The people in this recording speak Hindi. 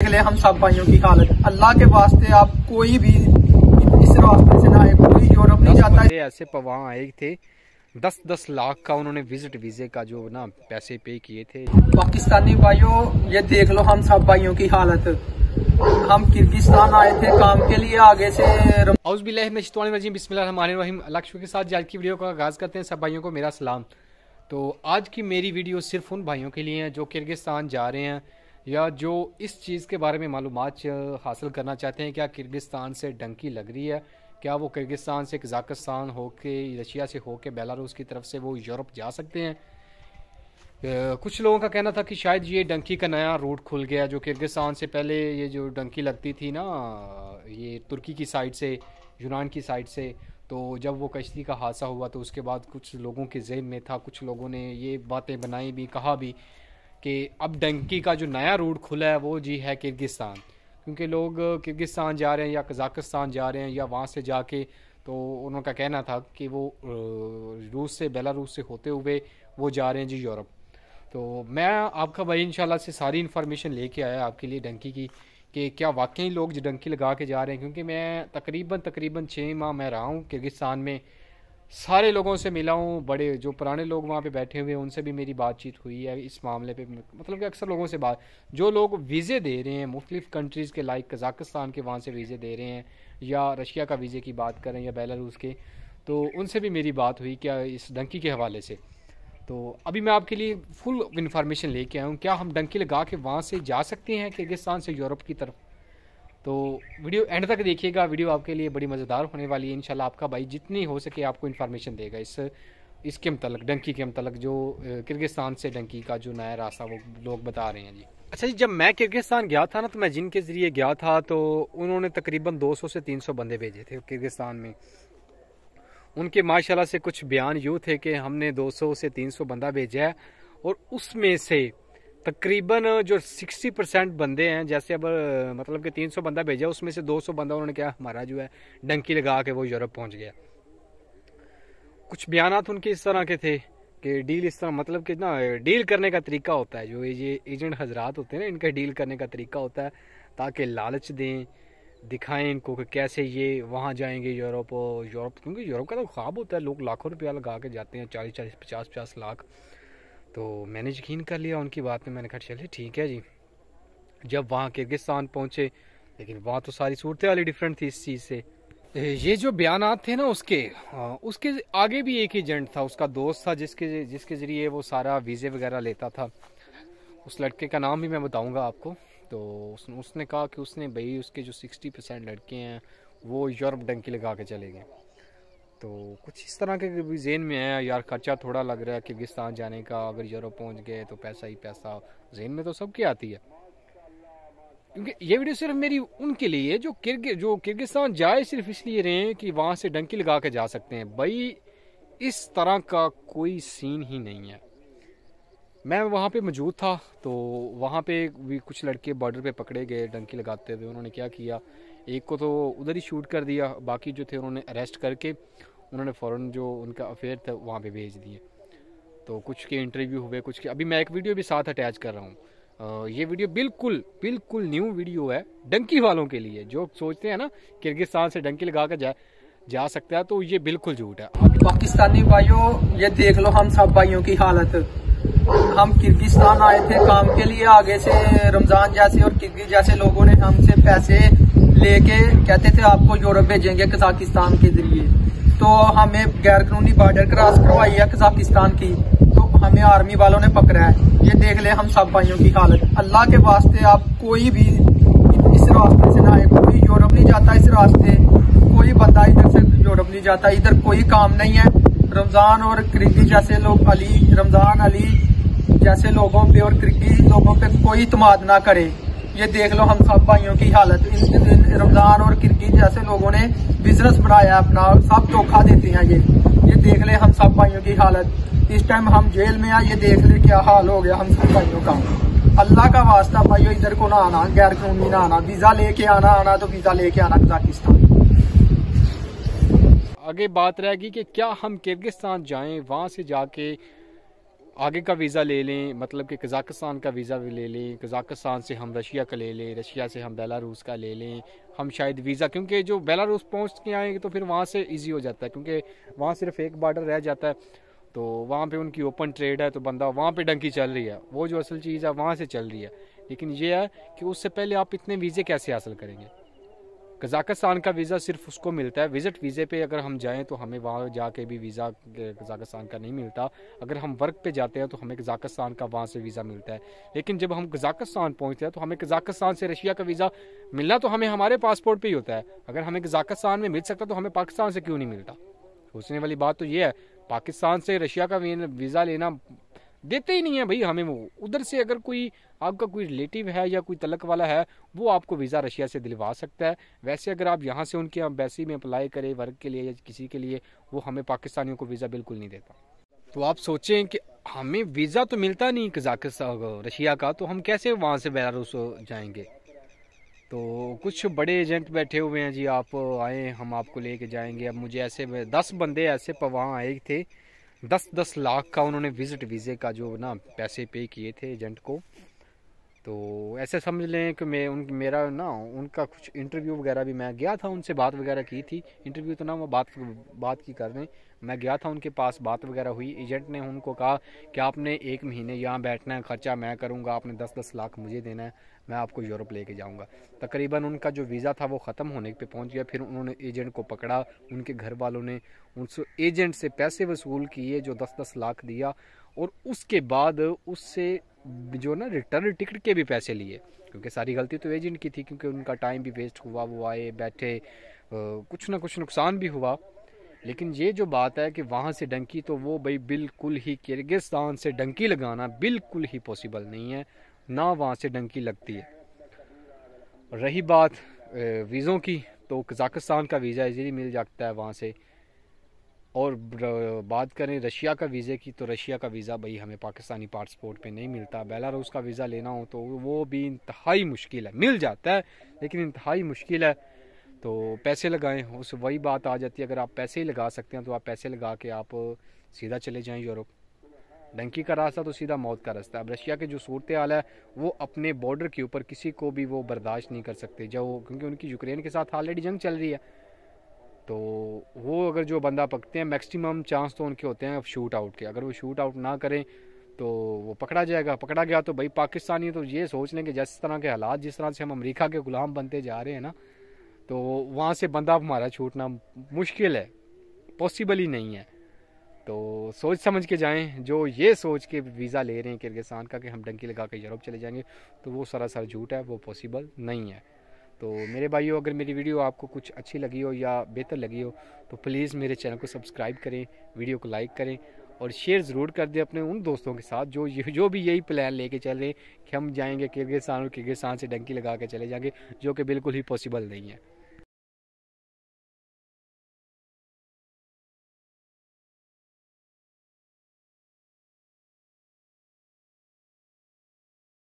ले हम सब भाइयों की हालत। अल्लाह के वास्ते आप कोई भी इस रास्ते से ना आए, कोई यूरोप नहीं जाता। ऐसे वहाँ आए थे 10-10 लाख का उन्होंने विजिट वीजे का जो ना पैसे पे किए थे। पाकिस्तानी भाइयों ये देख लो हम सब भाइयों की हालत। हम किर्गिस्तान आए थे काम के लिए, आगे से बिस्मिल्लाहिर्रहमानिर्रहीम। लक्ष्य के साथ आज की वीडियो का आगाज करते हैं। सब भाइयों को मेरा सलाम। तो आज की मेरी वीडियो सिर्फ उन भाइयों के लिए है जो किर्गिस्तान जा रहे हैं या जो इस चीज़ के बारे में मालूमात हासिल करना चाहते हैं। क्या किर्गिस्तान से डंकी लग रही है? क्या वो किर्गिस्तान से कजाकिस्तान होके रशिया से होके बेलारूस की तरफ से वो यूरोप जा सकते हैं? कुछ लोगों का कहना था कि शायद ये डंकी का नया रूट खुल गया। जो किर्गिस्तान से पहले ये जो डंकी लगती थी ना, ये तुर्की की साइड से, यूनान की साइड से, तो जब वो कश्ती का हादसा हुआ तो उसके बाद कुछ लोगों के जहन में था, कुछ लोगों ने ये बातें बनाई भी, कहा भी कि अब डंकी का जो नया रूट खुला है वो जी है किर्गिस्तान। क्योंकि लोग किर्गिस्तान जा रहे हैं या कजाकिस्तान जा रहे हैं या वहाँ से जाके, तो उनका कहना था कि वो रूस से, बेलारूस से होते हुए वो जा रहे हैं जी यूरोप। तो मैं आपका भाई इंशाल्लाह से सारी इन्फॉर्मेशन लेके आया आपके लिए डंकी की, कि क्या वाकई लोग जो डंकी लगा के जा रहे हैं। क्योंकि मैं तकरीबन 6 माह मैं रहा हूँ किर्गिस्तान में, सारे लोगों से मिला हूँ, बड़े जो पुराने लोग वहाँ पे बैठे हुए हैं उनसे भी मेरी बातचीत हुई है इस मामले पे। मतलब कि अक्सर लोगों से जो लोग वीज़े दे रहे हैं मुख्तलिफ़ कंट्रीज़ के, लाइक कजाकिस्तान के वहाँ से वीज़े दे रहे हैं या रशिया का वीज़े की बात करें या बेलारूस के, तो उनसे भी मेरी बात हुई क्या इस डंकी के हवाले से। तो अभी मैं आपके लिए फुल इन्फॉर्मेशन लेके आया हूँ। क्या हम डंकी लगा के वहाँ से जा सकते हैं किर्गिस्तान से यूरोप की तरफ? तो वीडियो एंड तक देखिएगा। वीडियो आपके लिए बड़ी मज़ेदार होने वाली है। इंशाल्लाह आपका भाई जितनी हो सके आपको इन्फॉर्मेशन देगा इसके मतलब, डंकी के मतलब, जो किर्गिस्तान से डंकी का जो नया रास्ता वो लोग बता रहे हैं जी। अच्छा जी, जब मैं किर्गिस्तान गया था ना, तो मैं जिनके ज़रिए गया था तो उन्होंने तकरीबन 200 से 300 बंदे भेजे थे किर्गिस्तान में। उनके माशाल्लाह से कुछ बयान यूँ थे कि हमने 200 से 300 बंदा भेजा है और उसमें से तकरीबन जो 60% बंदे हैं, जैसे अब मतलब कि 300 बंदा भेजा, उसमें से 200 बंदा उन्होंने क्या हमारा जो है डंकी लगा के वो यूरोप पहुंच गया। कुछ बयानात उनके इस तरह के थे कि डील इस तरह, मतलब कि ना डील करने का तरीका होता है, जो ये एजेंट हजरात होते हैं ना, इनका डील करने का तरीका होता है ताकि लालच दें, दिखाएं इनको कि कैसे ये वहाँ जाएंगे यूरोप। क्योंकि यूरोप का तो ख्वाब होता है, लोग लाखों रुपया लगा के जाते हैं, 40-40, 50-50 लाख। तो मैंने यकीन कर लिया उनकी बात में। मैंने कहा चलिए ठीक है जी। जब वहाँ किर्गिस्तान पहुँचे, लेकिन वहाँ तो सारी सूरत वाली डिफरेंट थी इस चीज़ से। ये जो बयानात थे ना उसके आगे भी एक एजेंट था, उसका दोस्त था जिसके ज़रिए वो सारा वीज़े वगैरह लेता था। उस लड़के का नाम भी मैं बताऊँगा आपको। तो उसने कहा कि उसने भाई उसके जो 60% लड़के हैं वो यूरोप डंकी लगा के चले गए। तो कुछ इस तरह के भी जेन में है, यार खर्चा थोड़ा लग रहा है किर्गिस्तान जाने का, अगर यूरोप पहुंच गए तो पैसा ही पैसा। जेन में तो सबकी आती है। क्योंकि ये वीडियो सिर्फ मेरी उनके लिए है जो किर्गिस्तान जाए सिर्फ इसलिए रहे हैं कि वहाँ से डंकी लगा के जा सकते हैं। भाई इस तरह का कोई सीन ही नहीं है। मैं वहाँ पे मौजूद था, तो वहाँ पे भी कुछ लड़के बॉर्डर पे पकड़े गए डंकी लगाते हुए। उन्होंने क्या किया, एक को तो उधर ही शूट कर दिया, बाकी जो थे उन्होंने अरेस्ट करके उन्होंने फ़ौरन जो उनका अफेयर था वहाँ पे भेज दिए। तो कुछ के इंटरव्यू हुए, कुछ के। अभी मैं एक वीडियो भी साथ अटैच कर रहा हूँ। ये वीडियो बिल्कुल न्यू वीडियो है डंकी वालों के लिए, जो सोचते हैं ना किर्गिस्तान से डंकी लगा कर जा सकता है, तो ये बिल्कुल झूठ है। पाकिस्तानी भाइयों ये देख लो हम सब भाइयों की हालत। हम किर्गिस्तान आए थे काम के लिए, आगे से रमजान जैसे और किर्गिज जैसे लोगों ने हमसे पैसे लेके कहते थे आपको यूरोप भेजेंगे कजाकिस्तान के जरिए। तो हमें गैर कानूनी बॉर्डर क्रॉस करवाई है कजाकिस्तान की, तो हमें आर्मी वालों ने पकड़ा है। ये देख ले हम सब भाइयों की हालत। अल्लाह के वास्ते आप कोई भी इस रास्ते से ना आए, कोई यूरोप नहीं जाता इस रास्ते, कोई बंदा इधर से यूरोप नहीं जाता। इधर कोई काम नहीं है। रमजान और किर्गिज जैसे लोग, रमजान अली जैसे लोगों पे और किर्गिज लोगों पे कोई इत्मीनान ना करे। ये देख लो हम सब भाइयों की हालत। रमजान और किर्गिज जैसे लोगों ने बिजनेस बनाया अपना, सब धोखा देते हैं। ये देख ले हम सब भाइयों की हालत। इस टाइम हम जेल में आ, ये देख ले क्या हाल हो गया हम सब भाइयों का। अल्लाह का वास्ता भाइयों इधर को ना आना, गैर कानूनी ना आना। वीजा लेके आना तो वीजा लेके आना कजाकिस्तान। आगे बात रहेगी कि क्या हम किर्गिस्तान जाएं, वहाँ से जाके आगे का वीज़ा ले लें, मतलब कि कज़ाकिस्तान का वीज़ा भी ले लें, कज़ाकिस्तान से हम रशिया का ले लें, रशिया से हम बेलारूस का ले लें, हम शायद वीज़ा, क्योंकि जो बेलारूस पहुंच के आएंगे तो फिर वहाँ से इजी हो जाता है, क्योंकि वहाँ सिर्फ एक बॉर्डर रह जाता है, तो वहाँ पे उनकी ओपन ट्रेड है, तो बंदा वहाँ पे डंकी चल रही है, वो जो असल चीज़ है वहाँ से चल रही है। लेकिन ये है कि उससे पहले आप इतने वीज़े कैसे हासिल करेंगे। कज़ाकिस्तान का वीज़ा सिर्फ उसको मिलता है विज़िट वीज़े पे, अगर हम जाएं तो हमें वहाँ जाके भी वीज़ा कज़ाकिस्तान का नहीं मिलता। अगर हम वर्क पे जाते हैं तो हमें कज़ाकिस्तान का वहाँ से वीज़ा मिलता है। लेकिन जब हम कज़ाकिस्तान पहुँचते हैं तो हमें कज़ाकिस्तान से रशिया का वीज़ा मिलना तो हमें हमारे पासपोर्ट पर ही होता है। अगर हमें कज़ाकिस्तान में मिल सकता तो हमें पाकिस्तान से क्यों नहीं मिलता। सोचने वाली बात तो ये है, पाकिस्तान से रशिया का वीज़ा लेना देते ही नहीं है भाई हमें। वो उधर से अगर कोई आपका कोई रिलेटिव है या कोई तलक वाला है, वो आपको वीज़ा रशिया से दिलवा सकता है। वैसे अगर आप यहाँ से उनके एम्बेसी में अप्लाई करें वर्क के लिए या किसी के लिए, वो हमें पाकिस्तानियों को वीज़ा बिल्कुल नहीं देता। तो आप सोचें कि हमें वीज़ा तो मिलता नहीं कज़ाकिस्तान रशिया का, तो हम कैसे वहाँ से बेलारूस जाएंगे। तो कुछ बड़े एजेंट बैठे हुए हैं जी, आप आए हम आपको लेके जाएंगे। अब मुझे ऐसे 10 बंदे ऐसे वहाँ आए थे, 10-10 लाख का उन्होंने विज़िट वीज़े का जो ना पैसे पे किए थे एजेंट को। तो ऐसे समझ लें कि मेरा ना उनका कुछ इंटरव्यू वगैरह भी, मैं गया था उनसे बात वगैरह की थी। इंटरव्यू तो ना वो बात की कर रहे हैं, मैं गया था उनके पास, बात वगैरह हुई। एजेंट ने उनको कहा कि आपने 1 महीने यहाँ बैठना है, खर्चा मैं करूँगा, आपने 10-10 लाख मुझे देना है, मैं आपको यूरोप लेके जाऊँगा। तकरीबन उनका जो वीज़ा था वो ख़त्म होने पे पहुँच गया। फिर उन्होंने एजेंट को पकड़ा, उनके घर वालों ने उनसे एजेंट से पैसे वसूल किए जो 10-10 लाख दिया, और उसके बाद उससे जो ना रिटर्न टिकट के भी पैसे लिए, क्योंकि सारी गलती तो एजेंट की थी, क्योंकि उनका टाइम भी वेस्ट हुआ, वो आए बैठे, कुछ ना कुछ नुकसान भी हुआ। लेकिन ये जो बात है कि वहाँ से डंकी, तो वो भाई बिल्कुल ही किर्गिस्तान से डंकी लगाना बिल्कुल ही पॉसिबल नहीं है, ना वहाँ से डंकी लगती है। रही बात वीज़ों की, तो कज़ाकिस्तान का वीज़ा इजीली मिल जाता है वहाँ से। और बात करें रशिया का वीज़े की, तो रशिया का वीज़ा भाई हमें पाकिस्तानी पासपोर्ट पे नहीं मिलता। बेलारूस का वीज़ा लेना हो तो वो भी इंतहाई मुश्किल है, मिल जाता है लेकिन इंतहाई मुश्किल है। तो पैसे लगाएं, उस वही बात आ जाती है, अगर आप पैसे ही लगा सकते हैं तो आप पैसे लगा के आप सीधा चले जाएं यूरोप। डंकी का रास्ता तो सीधा मौत का रास्ता है। अब रशिया की जो सूरत हाल है, वो अपने बॉर्डर के ऊपर किसी को भी वो बर्दाश्त नहीं कर सकते, जो क्योंकि उनकी यूक्रेन के साथ ऑलरेडी जंग चल रही है। तो वो अगर जो बंदा पकड़ते हैं, मैक्सिमम चांस तो उनके होते हैं शूट आउट के। अगर वो शूट आउट ना करें तो वो पकड़ा जाएगा। पकड़ा गया तो भाई पाकिस्तानी तो ये सोच लें कि जिस तरह के हालात, जिस तरह से हम अमेरिका के गुलाम बनते जा रहे हैं ना, तो वहाँ से बंदा हमारा छूटना मुश्किल है, पॉसिबल ही नहीं है। तो सोच समझ के जाएं। जो ये सोच के वीज़ा ले रहे हैं किर्गिस्तान का कि हम डंकी लगा के यूरोप चले जाएंगे, तो वो सरासर झूठ है, वो पॉसिबल नहीं है। तो मेरे भाइयों, अगर मेरी वीडियो आपको कुछ अच्छी लगी हो या बेहतर लगी हो तो प्लीज़ मेरे चैनल को सब्सक्राइब करें, वीडियो को लाइक करें और शेयर ज़रूर कर दें अपने उन दोस्तों के साथ जो भी यही प्लान लेके चल रहे हैं कि हम जाएंगे किर्गिस्तान और किर्गिस्तान से डंकी लगा के चले जाएंगे, जो कि बिल्कुल ही पॉसिबल नहीं है।